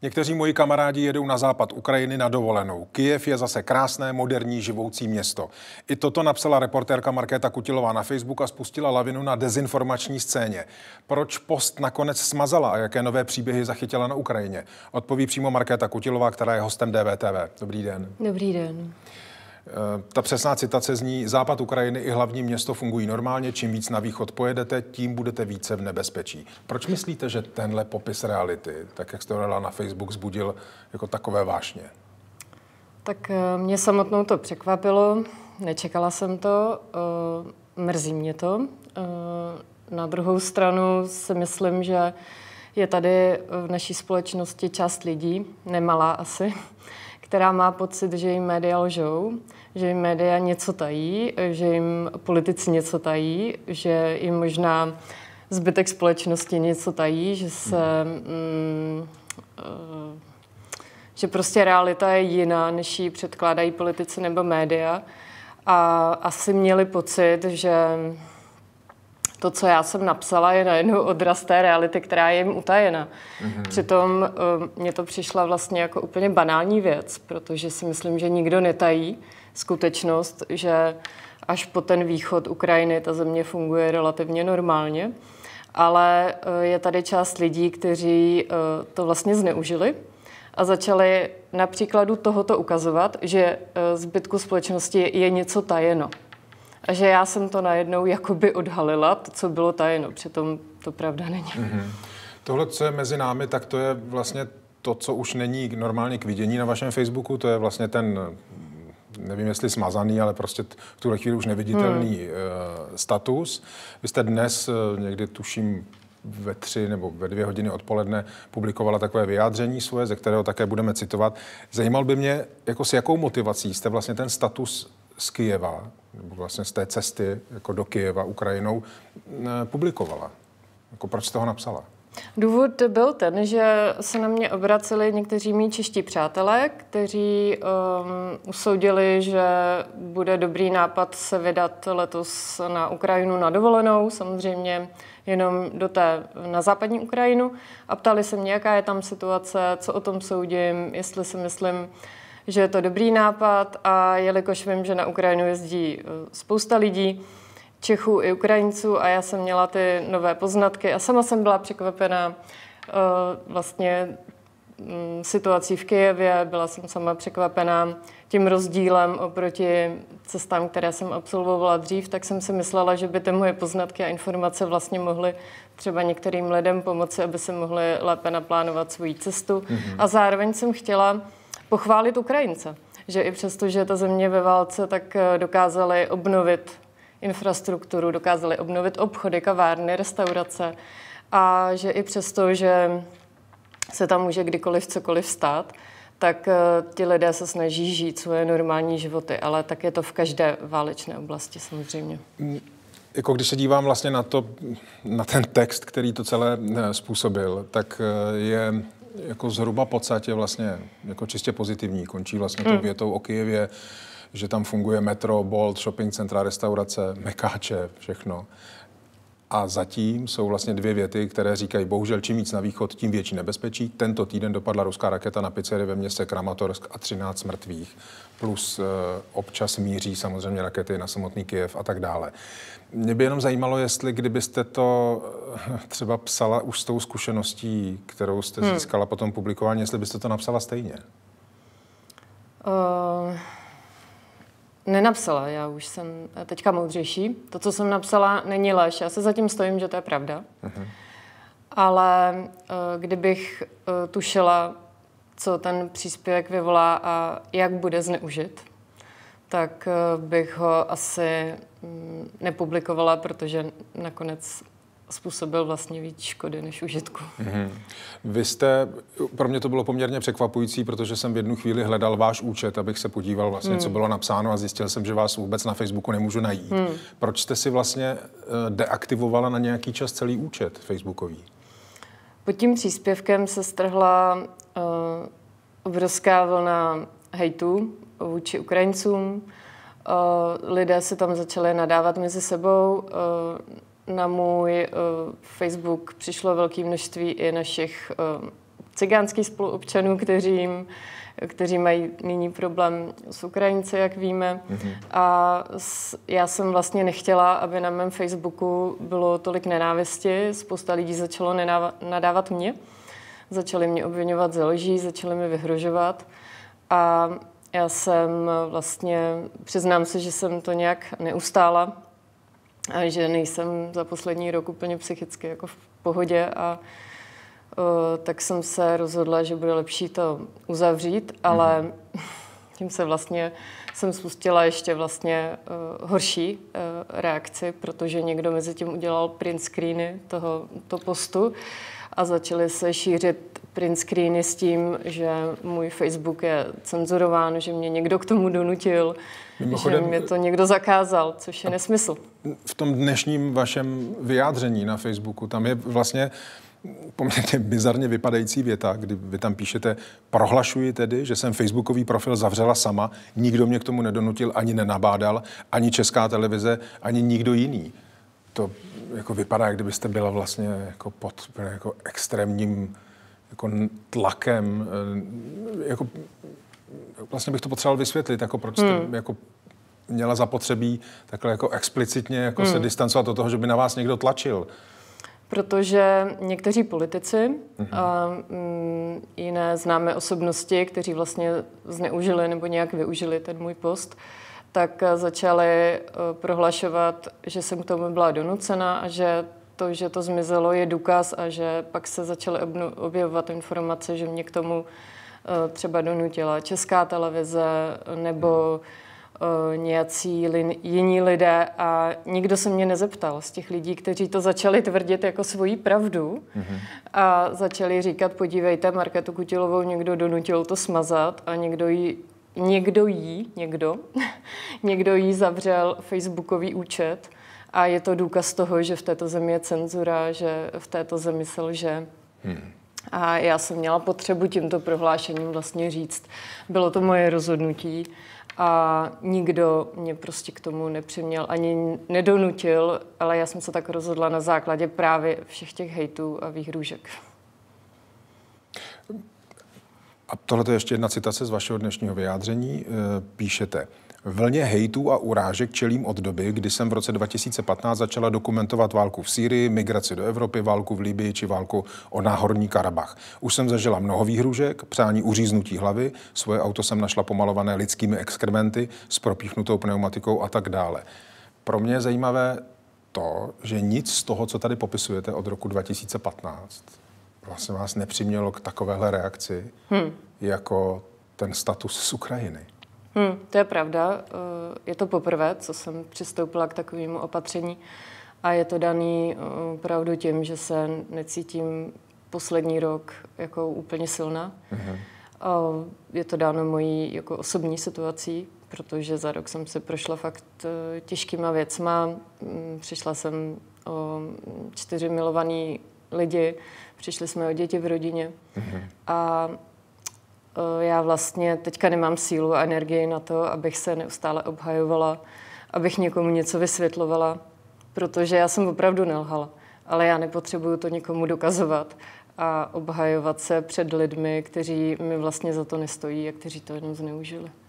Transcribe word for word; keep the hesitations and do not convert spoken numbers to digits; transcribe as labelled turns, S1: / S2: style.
S1: Někteří moji kamarádi jedou na západ Ukrajiny na dovolenou. Kyjev je zase krásné, moderní, živoucí město. I toto napsala reportérka Markéta Kutilová na Facebook a spustila lavinu na dezinformační scéně. Proč post nakonec smazala a jaké nové příběhy zachytila na Ukrajině? Odpoví přímo Markéta Kutilová, která je hostem D V T V. Dobrý den.
S2: Dobrý den.
S1: Ta přesná citace zní: západ Ukrajiny i hlavní město fungují normálně, čím víc na východ pojedete, tím budete více v nebezpečí. Proč myslíte, že tenhle popis reality, tak jak jste dala na Facebook, vzbudil jako takové vášně?
S2: Tak mě samotnou to překvapilo, nečekala jsem to, mrzí mě to. Na druhou stranu si myslím, že je tady v naší společnosti část lidí, nemalá asi, která má pocit, že jim média lžou, že jim média něco tají, že jim politici něco tají, že jim možná zbytek společnosti něco tají, že se... Mm, uh, že prostě realita je jiná, než ji předkládají politici nebo média. A asi měli pocit, že to, co já jsem napsala, je najednou odraz té reality, která je jim utajena. Mm-hmm. Přitom mně to přišla vlastně jako úplně banální věc, protože si myslím, že nikdo netají skutečnost, že až po ten východ Ukrajiny ta země funguje relativně normálně. Ale je tady část lidí, kteří to vlastně zneužili a začali na příkladu tohoto ukazovat, že zbytku společnosti je něco tajeno. A že já jsem to najednou jakoby odhalila, to, co bylo tajeno. Přitom to pravda není. Mm-hmm.
S1: Tohle, co je mezi námi, tak to je vlastně to, co už není normálně k vidění na vašem Facebooku. To je vlastně ten, nevím, jestli smazaný, ale prostě v tuhle chvíli už neviditelný hmm. status. Vy jste dnes, někdy tuším, ve tři nebo ve dvě hodiny odpoledne publikovala takové vyjádření svoje, ze kterého také budeme citovat. Zajímal by mě, jako s jakou motivací jste vlastně ten status z Kyjeva, nebo vlastně z té cesty jako do Kyjeva Ukrajinou publikovala. Jako proč jste ho napsala?
S2: Důvod byl ten, že se na mě obraceli někteří mý čeští přátelé, kteří um, usoudili, že bude dobrý nápad se vydat letos na Ukrajinu na dovolenou, samozřejmě jenom do té, na západní Ukrajinu, a ptali se mě, jaká je tam situace, co o tom soudím, jestli si myslím, že je to dobrý nápad, a jelikož vím, že na Ukrajinu jezdí spousta lidí, Čechů i Ukrajinců, a já jsem měla ty nové poznatky a sama jsem byla překvapená uh, vlastně um, situací v Kyjevě, byla jsem sama překvapená tím rozdílem oproti cestám, které jsem absolvovala dřív, tak jsem si myslela, že by ty moje poznatky a informace vlastně mohly třeba některým lidem pomoci, aby se mohli lépe naplánovat svou cestu. Mm-hmm. A zároveň jsem chtěla pochválit Ukrajince, že i přesto, že ta země ve válce, tak dokázali obnovit infrastrukturu, dokázali obnovit obchody, kavárny, restaurace, a že i přesto, že se tam může kdykoliv cokoliv stát, tak ti lidé se snaží žít svoje normální životy, ale tak je to v každé válečné oblasti samozřejmě.
S1: Jako když se dívám vlastně na to, na ten text, který to celé způsobil, tak je jako zhruba podstatě vlastně jako čistě pozitivní. Končí vlastně tou větou o Kyjevě, že tam funguje metro, Bolt, shopping centra, restaurace, mekáče, všechno. A zatím jsou vlastně dvě věty, které říkají: bohužel čím víc na východ, tím větší nebezpečí. Tento týden dopadla ruská raketa na pizzerii ve městě Kramatorsk a třináct mrtvých. Plus e, občas míří samozřejmě rakety na samotný Kyjev a tak dále. Mě by jenom zajímalo, jestli kdybyste to třeba psala už s tou zkušeností, kterou jste hmm. získala po tom publikování, jestli byste to napsala stejně?
S2: Uh... Nenapsala, já už jsem teďka moudřejší. To, co jsem napsala, není lež. Já se zatím stojím, že to je pravda. Uh-huh. Ale uh, kdybych uh, tušila, co ten příspěvek vyvolá a jak bude zneužit, tak uh, bych ho asi um, nepublikovala, protože nakonec způsobil vlastně víc škody než užitku. Mm-hmm.
S1: Vy jste, pro mě to bylo poměrně překvapující, protože jsem v jednu chvíli hledal váš účet, abych se podíval vlastně, mm. co bylo napsáno, a zjistil jsem, že vás vůbec na Facebooku nemůžu najít. Mm. Proč jste si vlastně deaktivovala na nějaký čas celý účet facebookový?
S2: Pod tím příspěvkem se strhla uh, obrovská vlna hejtu vůči Ukrajincům. Uh, lidé se tam začali nadávat mezi sebou. Uh, Na můj uh, Facebook přišlo velké množství i našich uh, cigánských spoluobčanů, kteří, kteří mají nyní problém s Ukrajinci, jak víme. Mm-hmm. A s, já jsem vlastně nechtěla, aby na mém Facebooku bylo tolik nenávisti. Spousta lidí začalo nenáva, nadávat mě. Začali mě obviňovat ze lží, začali mi vyhrožovat. A já jsem vlastně, přiznám se, že jsem to nějak neustála a že nejsem za poslední rok úplně psychicky jako v pohodě a o, tak jsem se rozhodla, že bude lepší to uzavřít, ale mm. tím se vlastně jsem spustila ještě vlastně uh, horší uh, reakci, protože někdo mezi tím udělal print screeny toho to postu a začaly se šířit print screeny s tím, že můj Facebook je cenzurován, že mě někdo k tomu donutil, Mimochodem, že mě to někdo zakázal, což je nesmysl.
S1: V tom dnešním vašem vyjádření na Facebooku, tam je vlastně poměrně bizarně vypadající věta, kdy vy tam píšete, prohlašuji tedy, že jsem facebookový profil zavřela sama, nikdo mě k tomu nedonutil, ani nenabádal, ani Česká televize, ani nikdo jiný. To jako vypadá, jak kdybyste byla vlastně jako pod jako extrémním jako tlakem. Jako, vlastně bych to potřeboval vysvětlit, jako proč jste hmm. jako měla zapotřebí takhle jako explicitně jako hmm. se distancovat od toho, že by na vás někdo tlačil.
S2: Protože někteří politici mm-hmm. a mm, jiné známé osobnosti, kteří vlastně zneužili nebo nějak využili ten můj post, tak začali uh, prohlašovat, že jsem k tomu byla donucena a že to, že to zmizelo, je důkaz a že pak se začaly objevovat informace, že mě k tomu uh, třeba donutila Česká televize nebo nějací li, jiní lidé a nikdo se mě nezeptal z těch lidí, kteří to začali tvrdit jako svoji pravdu mm-hmm. a začali říkat, podívejte, Markétu Kutilovou někdo donutil to smazat a někdo jí, někdo jí, někdo, někdo jí zavřel facebookový účet a je to důkaz toho, že v této zemi je cenzura, že v této zemi se lže. Hmm. A já jsem měla potřebu tímto prohlášením vlastně říct, bylo to moje rozhodnutí a nikdo mě prostě k tomu nepřiměl ani nedonutil, ale já jsem se tak rozhodla na základě právě všech těch hejtů a výhrůžek.
S1: A tohle je ještě jedna citace z vašeho dnešního vyjádření. Píšete: Vlně hejtů a urážek čelím od doby, kdy jsem v roce dva tisíce patnáct začala dokumentovat válku v Sýrii, migraci do Evropy, válku v Libyi či válku o Náhorní Karabach. Už jsem zažila mnoho výhrůžek, přání uříznutí hlavy, svoje auto jsem našla pomalované lidskými exkrementy s propíchnutou pneumatikou a tak dále. Pro mě je zajímavé to, že nic z toho, co tady popisujete od roku dva tisíce patnáct, vlastně vás nepřimělo k takovéhle reakci, hmm. jako ten status z Ukrajiny.
S2: Hmm, to je pravda. Je to poprvé, co jsem přistoupila k takovému opatření a je to daný opravdu tím, že se necítím poslední rok jako úplně silná. Mm-hmm. Je to dáno mojí jako osobní situací, protože za rok jsem se prošla fakt těžkýma věcma. Přišla jsem o čtyři milovaný lidi, přišli jsme o děti v rodině mm-hmm. a já vlastně teďka nemám sílu a energii na to, abych se neustále obhajovala, abych někomu něco vysvětlovala, protože já jsem opravdu nelhala, ale já nepotřebuju to někomu dokazovat a obhajovat se před lidmi, kteří mi vlastně za to nestojí a kteří to jenom zneužili.